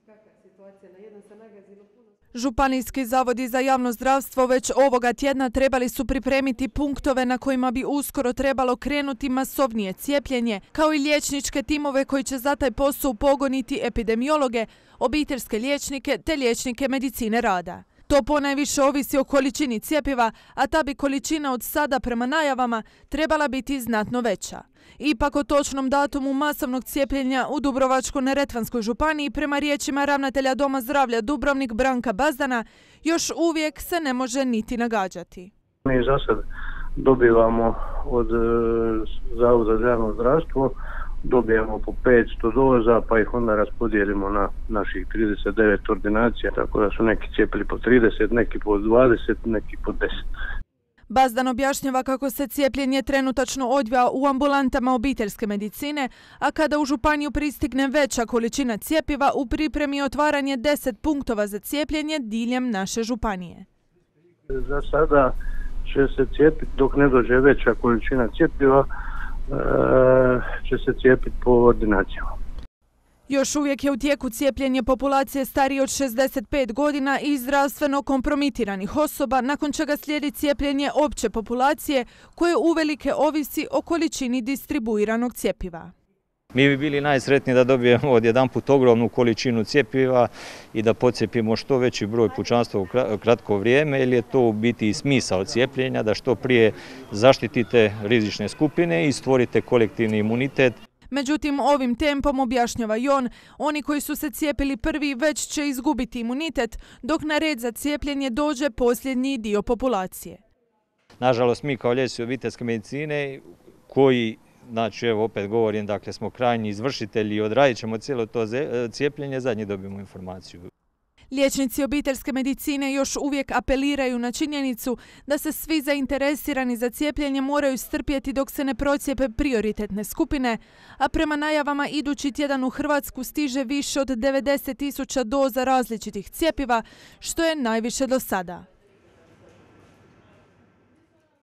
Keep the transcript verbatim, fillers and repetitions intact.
Županijski zavodi za javno zdravstvo već ovoga tjedna trebali su pripremiti punktove na kojima bi uskoro trebalo krenuti masovnije cijepljenje, kao i liječničke timove koji će za taj posao upogoniti epidemiologe, obiteljske liječnike te liječnike medicine rada. To ponajviše ovisi o količini cjepiva, a ta bi količina od sada prema najavama trebala biti znatno veća. Ipak o točnom datumu masovnog cijepljenja u Dubrovačko-neretvanskoj županiji prema riječima ravnatelja Doma zdravlja Dubrovnik Branka Bazdana još uvijek se ne može niti nagađati. Mi za sad dobivamo od Zavoda za javno zdravstvo, dobijemo po petsto doza pa ih onda raspodijelimo na naših trideset devet ordinacija, tako da su neki cijepili po trideset, neki po dvadeset, neki po deset. Bazdan objašnjava kako se cijepljenje trenutačno odvija u ambulantama obiteljske medicine, a kada u županiju pristigne veća količina cjepiva, u pripremi otvaranje deset punktova za cijepljenje diljem naše županije. Za sada će se cijepiti dok ne dođe veća količina cjepiva, će se cijepiti po ordinacijama. Još uvijek je u tijeku cijepljenje populacije starije od šezdeset pet godina i zdravstveno kompromitiranih osoba, nakon čega slijedi cijepljenje opće populacije koje uvelike ovisi o količini distribuiranog cjepiva. Mi bi bili najsretniji da dobijemo odjedanput ogromnu količinu cjepiva i da pocijepimo što veći broj pučanstva u kratko vrijeme, jer je to u biti i smisao cijepljenja, da što prije zaštitite rizične skupine i stvorite kolektivni imunitet. Međutim, ovim tempom, objašnjava i on, oni koji su se cijepili prvi već će izgubiti imunitet, dok na red za cijepljenje dođe posljednji dio populacije. Nažalost, mi kao liječnici obiteljske medicine koji, znači evo opet govorim, dakle smo krajnji izvršitelji i odradit ćemo cijelo to cijepljenje, zadnji dobijemo informaciju. Liječnici obiteljske medicine još uvijek apeliraju na činjenicu da se svi zainteresirani za cijepljenje moraju strpjeti dok se ne procijepe prioritetne skupine, a prema najavama idući tjedan u Hrvatsku stiže više od devedeset tisuća doza različitih cjepiva, što je najviše do sada.